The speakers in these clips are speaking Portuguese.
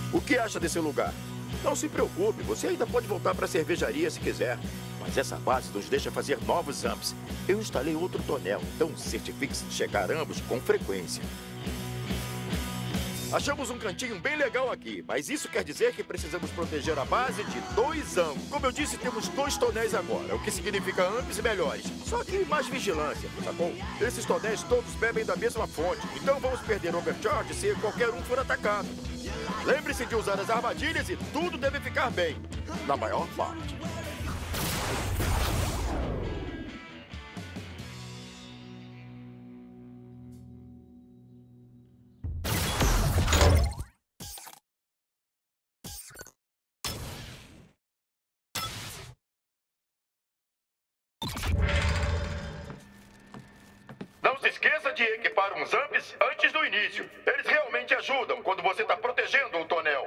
O que acha desse lugar? Não se preocupe, você ainda pode voltar para a cervejaria se quiser. Mas essa base nos deixa fazer novos amps. Eu instalei outro tonel, então certifique-se de checar ambos com frequência. Achamos um cantinho bem legal aqui, mas isso quer dizer que precisamos proteger a base de 2 amps. Como eu disse, temos 2 tonéis agora, o que significa amps melhores. Só que mais vigilância, tá bom? Esses tonéis todos bebem da mesma fonte, então vamos perder overcharge se qualquer um for atacado. Lembre-se de usar as armadilhas e tudo deve ficar bem, na maior parte. Não se esqueça de equipar uns amps antes do início. Eles realmente ajudam quando você está protegendo o tonel.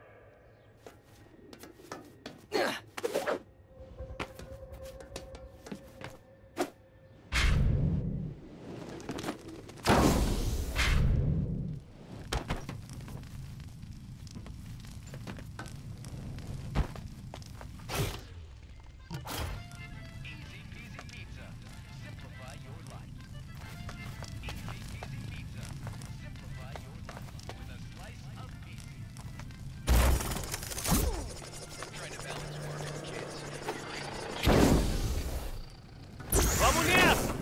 Vamos nessa!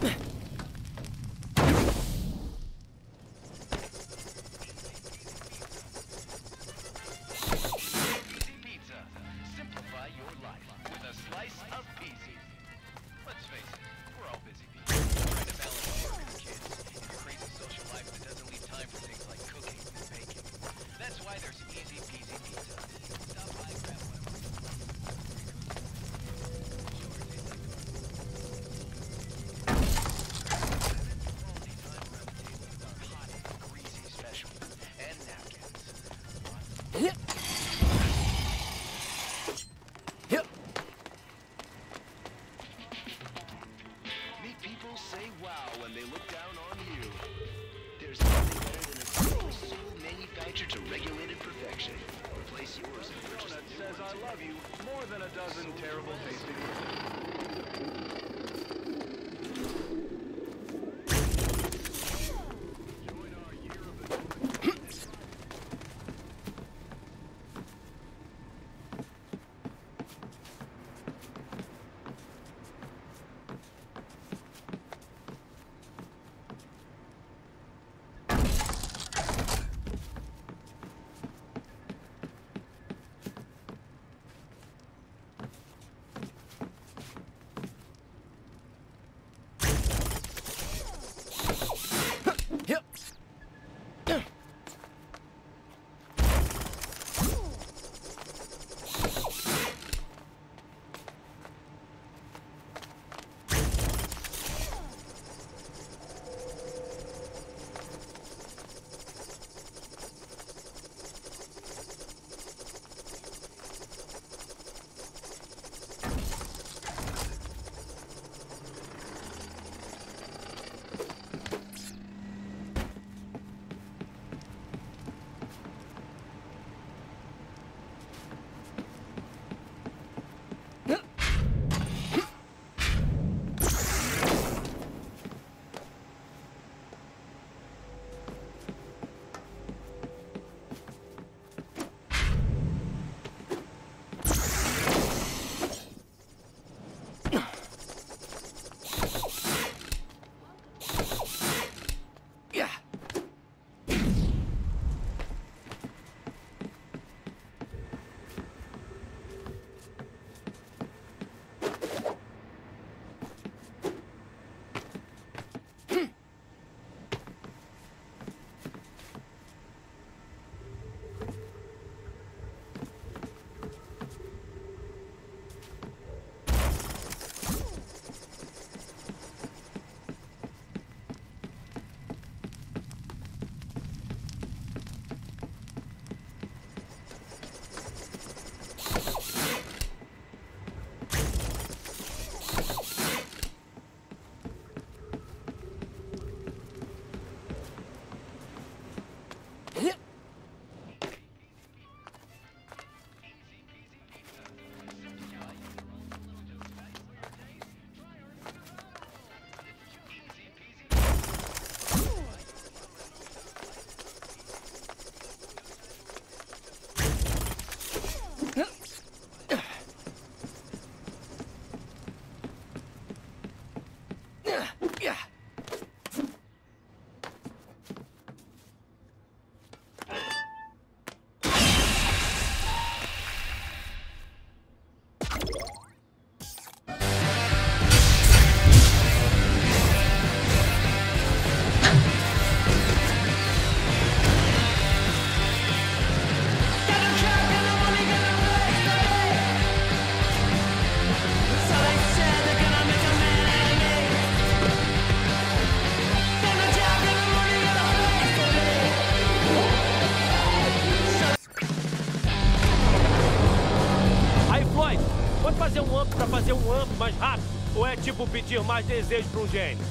fazer um amp pra fazer um amp mais rápido? Ou é tipo pedir mais desejo pra um gênio?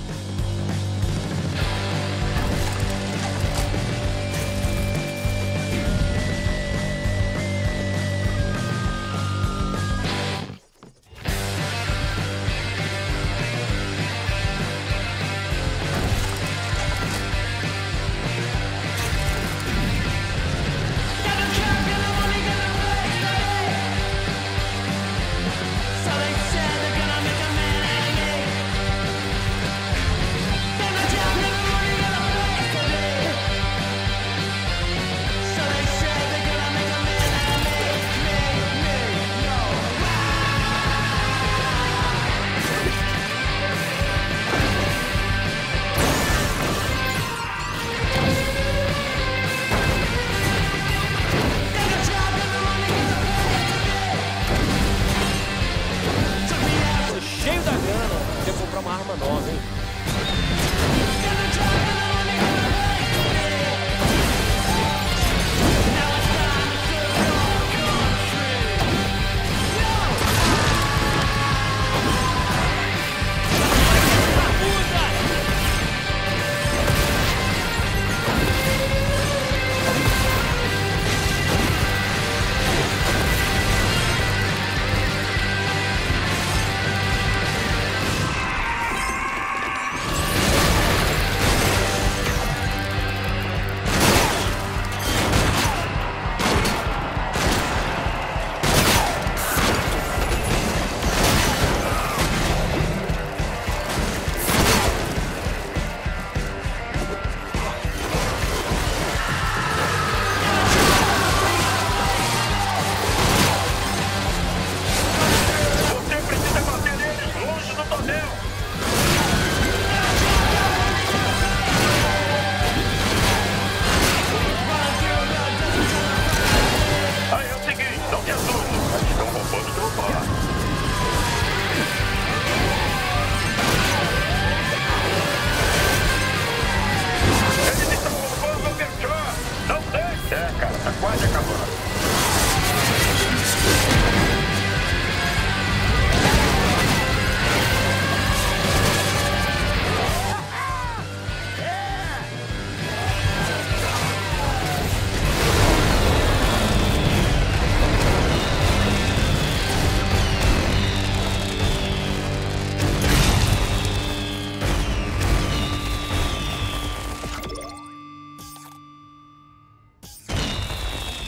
Cheio da grana, podia comprar uma arma nova, hein?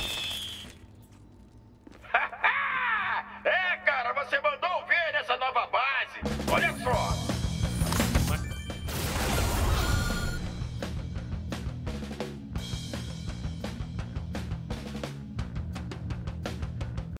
Você mandou ver essa nova